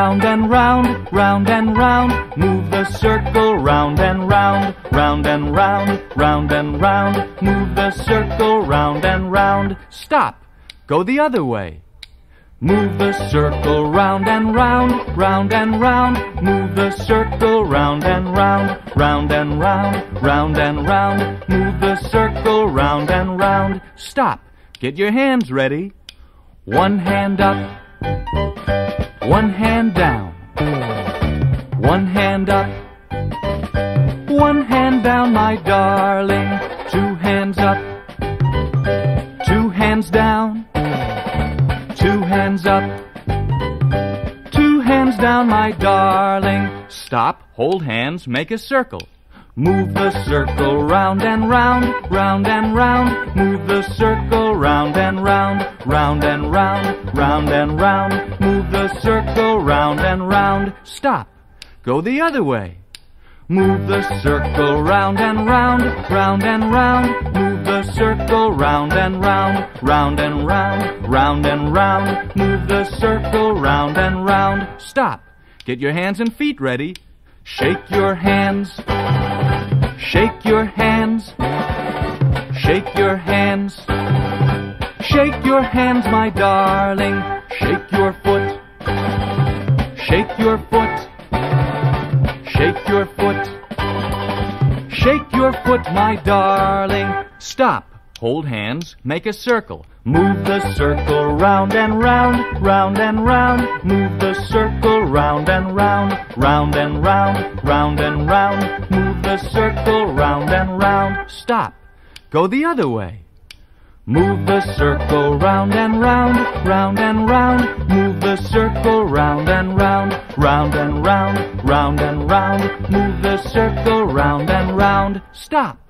round and round, round and round. Move the circle round and round, round and round, round and round. Move the circle round and round. Stop. Go the other way. Move the circle round and round, round and round. Move the circle round and round, round and round, round and round. Move the circle round and round. Stop. Get your hands ready. One hand up, one hand down. One hand up, one hand down, my darling. Two hands up, two hands down. Two hands up, two hands down, my darling. Stop, hold hands, make a circle. Move the circle round and round, round and round. Move the circle round and round, round and round, round and round. Move the circle round and round. Stop, go the other way. Move the circle round and round, round and round. Move the circle round and round, round and round, round and round. Move the circle round and round. Stop. Get your hands and feet ready. Shake your hands. Shake your hands. Shake your hands. Shake your hands, my darling. Shake your foot. Shake your foot. Shake your foot. Shake your foot, my darling. Stop. Hold hands. Make a circle. Move the circle round and round, round and round. Move the circle round and round, round and round, round and round. Move the circle round and round. Stop. Go the other way. Move the circle round and round, round and round. Move the circle round and round, round and round, round and round. Move the circle round and round. Stop.